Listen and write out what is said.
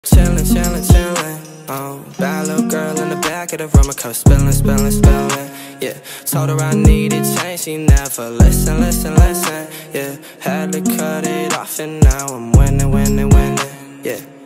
Chillin', chillin', chillin'. Oh, bad little girl in the back of the room, I come spillin', spillin', spillin'. Yeah, told her I needed change, she never listen, listen, listen. Yeah, had to cut it off and now I'm winning, winning, winning. Yeah.